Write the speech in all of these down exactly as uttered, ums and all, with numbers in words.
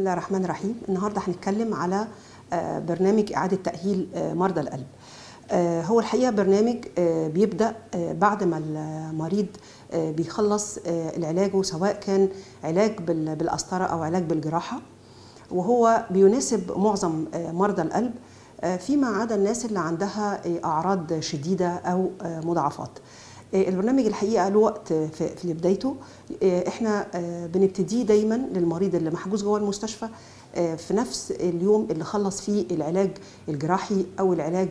الله الرحمن الرحيم. النهارده هنتكلم على برنامج إعادة تأهيل مرضى القلب. هو الحقيقة برنامج بيبدأ بعد ما المريض بيخلص العلاج، سواء كان علاج بالقسطرة أو علاج بالجراحة، وهو بيناسب معظم مرضى القلب فيما عدا الناس اللي عندها أعراض شديدة أو مضاعفات. البرنامج الحقيقه له وقت في بدايته. احنا بنبتديه دايما للمريض اللي محجوز جوه المستشفى في نفس اليوم اللي خلص فيه العلاج الجراحي او العلاج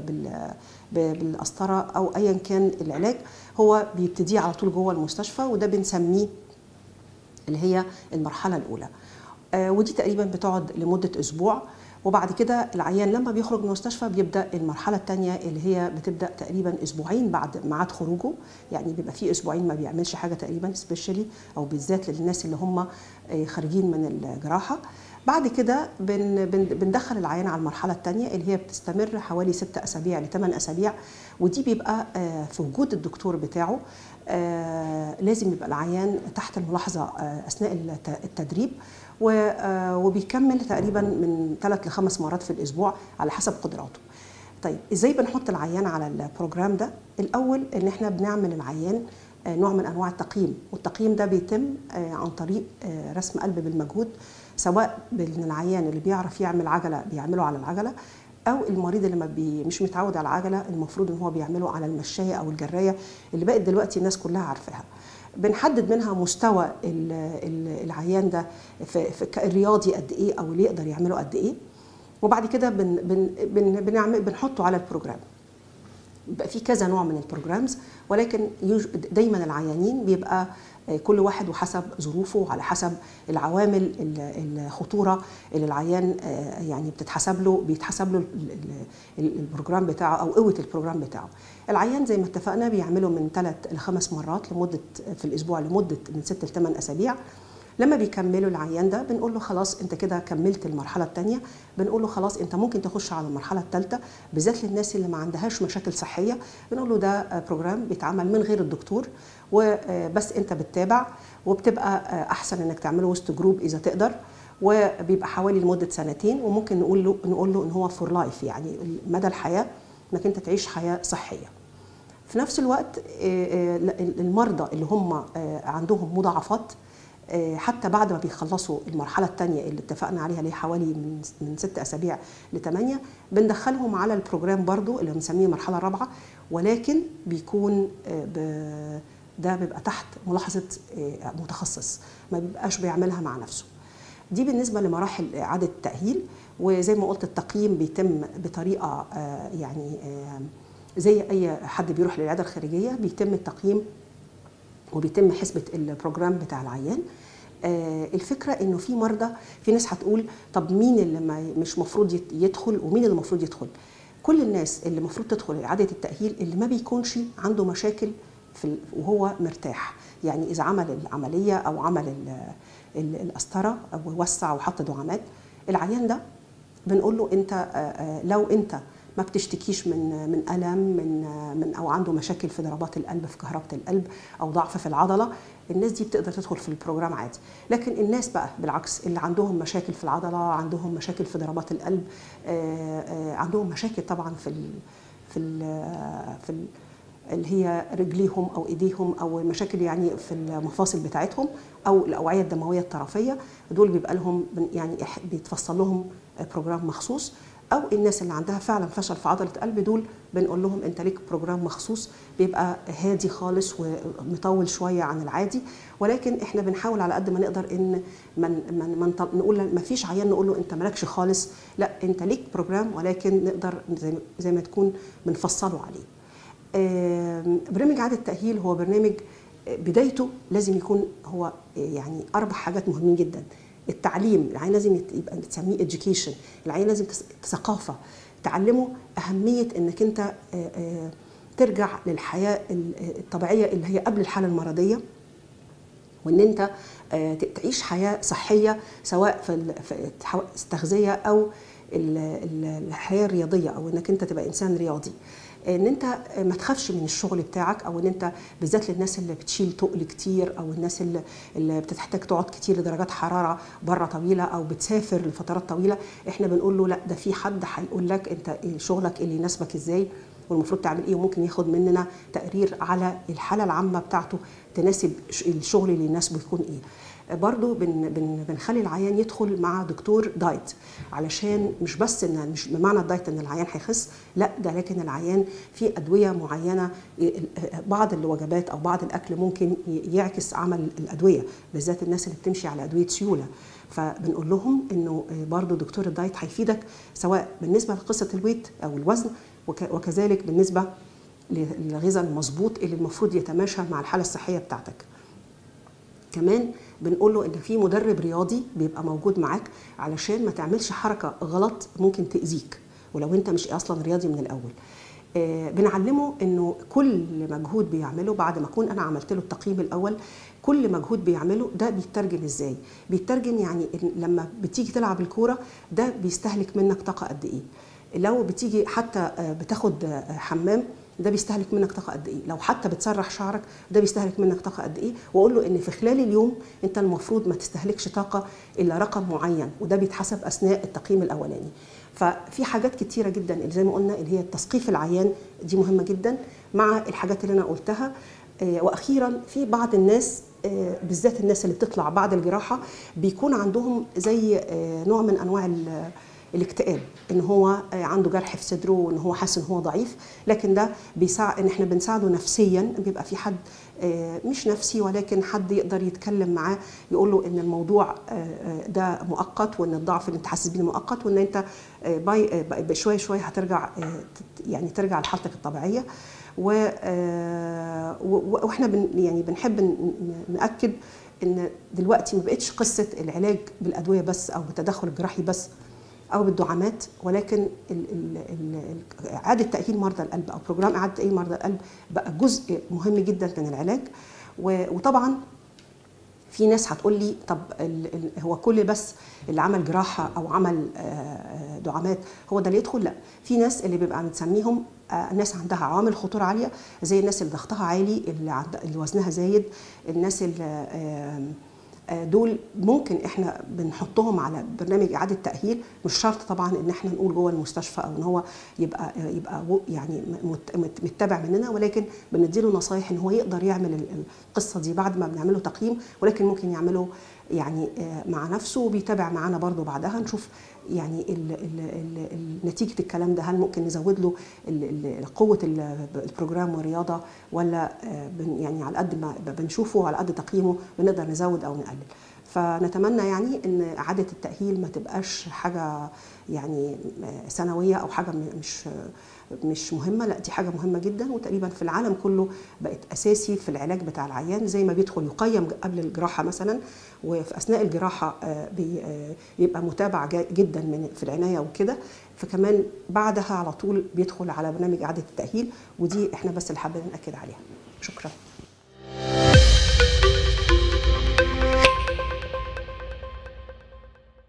بالقسطره او ايا كان العلاج، هو بيبتديه على طول جوه المستشفى، وده بنسميه اللي هي المرحله الاولى، ودي تقريبا بتقعد لمده اسبوع. وبعد كده العيان لما بيخرج من المستشفى بيبدا المرحله الثانيه اللي هي بتبدا تقريبا اسبوعين بعد ميعاد خروجه، يعني بيبقى في اسبوعين ما بيعملش حاجه تقريبا سبيشالي، او بالذات للناس اللي هم خارجين من الجراحه. بعد كده بن بندخل العيان على المرحله الثانيه اللي هي بتستمر حوالي ست اسابيع لثمان اسابيع، ودي بيبقى في وجود الدكتور بتاعه. لازم يبقى العيان تحت الملاحظه اثناء التدريب، وبيكمل تقريبا من ثلاث لخمس مرات في الاسبوع على حسب قدراته. طيب ازاي بنحط العيان على البروجرام ده؟ الاول ان احنا بنعمل العيان نوع من انواع التقييم، والتقييم ده بيتم عن طريق رسم قلب بالمجهود، سواء بين العيان اللي بيعرف يعمل عجله بيعمله على العجله، او المريض اللي ما بي مش متعود على العجله المفروض ان هو بيعمله على المشايه او الجرايه اللي بقت دلوقتي الناس كلها عارفاها. بنحدد منها مستوى العيان ده في الرياضي قد ايه او اللي يقدر يعمله قد ايه، وبعد كده بن بن بن بنعمل بنحطه على البروجرام. بيبقى في كذا نوع من البروجرامز، ولكن دايما العيانين بيبقى كل واحد وحسب ظروفه، على حسب العوامل الخطوره اللي العيان يعني بتتحسب له بيتحسب له البروجرام بتاعه او قوه البروجرام بتاعه. العيان زي ما اتفقنا بيعمله من ثلاث لخمس مرات لمده في الاسبوع لمده من ست لثمان اسابيع. لما بيكملوا العيان ده بنقول له خلاص انت كده كملت المرحله الثانيه، بنقول له خلاص انت ممكن تخش على المرحله الثالثه، بالذات للناس اللي ما عندهاش مشاكل صحيه. بنقول له ده بروجرام بيتعمل من غير الدكتور، وبس انت بتتابع، وبتبقى احسن انك تعمله وسط جروب اذا تقدر، وبيبقى حوالي لمده سنتين، وممكن نقول له نقول له ان هو فور لايف، يعني مدى الحياه انك انت تعيش حياه صحيه. في نفس الوقت المرضى اللي هم عندهم مضاعفات حتى بعد ما بيخلصوا المرحله الثانيه اللي اتفقنا عليها اللي حوالي من من ست اسابيع لثمانيه، بندخلهم على البروجرام برضو اللي بنسميه المرحله الرابعه، ولكن بيكون ده بيبقى تحت ملاحظه متخصص، ما بيبقاش بيعملها مع نفسه. دي بالنسبه لمراحل اعاده التاهيل. وزي ما قلت التقييم بيتم بطريقه يعني زي اي حد بيروح للعياده الخارجيه، بيتم التقييم وبيتم حسبة البروجرام بتاع العيان. آه الفكرة انه في مرضى، في ناس هتقول طب مين اللي ما مش مفروض يدخل ومين اللي المفروض يدخل؟ كل الناس اللي المفروض تدخل إعادة التأهيل اللي ما بيكونش عنده مشاكل في وهو مرتاح، يعني إذا عمل العملية أو عمل القسطرة أو وسع وحط دعامات، العيان ده بنقول له أنت آه لو أنت ما بتشتكيش من من الم من من او عنده مشاكل في ضربات القلب، في كهربه القلب، او ضعف في العضله، الناس دي بتقدر تدخل في البروجرام عادي. لكن الناس بقى بالعكس اللي عندهم مشاكل في العضله، عندهم مشاكل في ضربات القلب، عندهم مشاكل طبعا في ال في ال في ال اللي هي رجليهم او ايديهم، او مشاكل يعني في المفاصل بتاعتهم او الاوعيه الدمويه الطرفيه، دول بيبقى لهم يعني بيتفصل لهم بروجرام مخصوص. او الناس اللي عندها فعلا فشل في عضله القلب، دول بنقول لهم انت ليك بروجرام مخصوص بيبقى هادي خالص ومطول شويه عن العادي، ولكن احنا بنحاول على قد ما نقدر ان من من, من نقول ما فيش عيان نقول له انت مالكش خالص، لا انت ليك بروجرام، ولكن نقدر زي, زي ما تكون بنفصله عليه. برنامج اعاده التاهيل هو برنامج بدايته لازم يكون هو يعني اربع حاجات مهمين جدا. التعليم، العيان لازم يبقى تسميه education، العيان لازم ثقافه تعلمه اهميه انك انت ترجع للحياه الطبيعيه اللي هي قبل الحاله المرضيه، وان انت تعيش حياه صحيه سواء في التغذيه او الحياه الرياضيه، او انك انت تبقى انسان رياضي. ان انت ما تخافش من الشغل بتاعك، او ان انت بالذات للناس اللي بتشيل تقل كتير، او الناس اللي, اللي بتحتاج تقعد كتير لدرجات حراره بره طويله، او بتسافر لفترات طويله. احنا بنقول له لا، ده في حد هيقول لك انت شغلك اللي يناسبك ازاي والمفروض تعمل ايه، وممكن ياخد مننا تقرير على الحاله العامه بتاعته تناسب الشغل اللي يناسبه يكون ايه. برضو بن بن بنخلي العيان يدخل مع دكتور دايت، علشان مش بس ان مش بمعنى الدايت ان العيان هيخس، لا ده لكن العيان في ادويه معينه، بعض الوجبات او بعض الاكل ممكن يعكس عمل الادويه، بالذات الناس اللي بتمشي على ادويه سيوله. فبنقول لهم انه برضو دكتور الدايت هيفيدك سواء بالنسبه لقصه الويت او الوزن، وكذلك بالنسبه للغذاء المظبوط اللي المفروض يتماشى مع الحاله الصحيه بتاعتك. كمان بنقول له ان في مدرب رياضي بيبقى موجود معاك علشان ما تعملش حركه غلط ممكن تاذيك، ولو انت مش اصلا رياضي من الاول. آه بنعلمه انه كل مجهود بيعمله بعد ما اكون انا عملت له التقييم الاول، كل مجهود بيعمله ده بيترجم ازاي؟ بيترجم يعني لما بتيجي تلعب الكوره ده بيستهلك منك طاقه قد ايه؟ لو بتيجي حتى بتاخد حمام ده بيستهلك منك طاقه قد ايه؟ لو حتى بتسرح شعرك ده بيستهلك منك طاقه قد ايه؟ واقول له ان في خلال اليوم انت المفروض ما تستهلكش طاقه الا رقم معين، وده بيتحسب اثناء التقييم الاولاني. ففي حاجات كتيره جدا اللي زي ما قلنا اللي هي تثقيف العيان دي مهمه جدا مع الحاجات اللي انا قلتها. واخيرا في بعض الناس بالذات الناس اللي بتطلع بعد الجراحه بيكون عندهم زي نوع من انواع الاكتئاب، ان هو عنده جرح في صدره وان هو حاسس ان هو ضعيف، لكن ده بيساعد ان احنا بنساعده نفسيا، بيبقى في حد مش نفسي ولكن حد يقدر يتكلم معاه يقول له ان الموضوع ده مؤقت، وان الضعف اللي انت حاسس بيه مؤقت، وان انت بشويه شويه هترجع يعني ترجع لحالتك الطبيعيه. واحنا بن يعني بنحب ناكد ان دلوقتي ما بقتش قصه العلاج بالادويه بس او بالتدخل الجراحي بس او بالدعامات، ولكن ال ال ال اعاده تاهيل مرضى القلب او بروجرام اعاده تاهيل مرضى القلب بقى جزء مهم جدا من العلاج. وطبعا في ناس هتقول لي طب هو كل بس اللي عمل جراحه او عمل دعامات هو ده اللي يدخل؟ لا، في ناس اللي بيبقى بنسميهم ناس عندها عوامل خطوره عاليه، زي الناس اللي ضغطها عالي، اللي, عند اللي وزنها زايد، الناس اللي دول ممكن احنا بنحطهم على برنامج اعاده تاهيل. مش شرط طبعا ان احنا نقول جوه المستشفى او ان هو يبقى يبقى يعني متبع مننا، ولكن بنديله نصايح ان هو يقدر يعمل القصه دي بعد ما بنعمله تقييم، ولكن ممكن يعمله يعني مع نفسه وبيتابع معانا برضو بعدها، نشوف يعني ال ال ال نتيجه الكلام ده هل ممكن نزود له قوه البروجرام والرياضه، ولا يعني على قد ما بنشوفه وعلى قد تقييمه بنقدر نزود او نقلل. فنتمنى يعني ان اعاده التاهيل ما تبقاش حاجه يعني سنويه او حاجه مش مش مهمه، لا دي حاجه مهمه جدا، وتقريبا في العالم كله بقت اساسي في العلاج بتاع العيان. زي ما بيدخل يقيم قبل الجراحه مثلا، وفي اثناء الجراحه بيبقى متابع جدا من في العنايه وكده، فكمان بعدها على طول بيدخل على برنامج اعاده التاهيل، ودي احنا بس اللي حابين ناكد عليها. شكرا.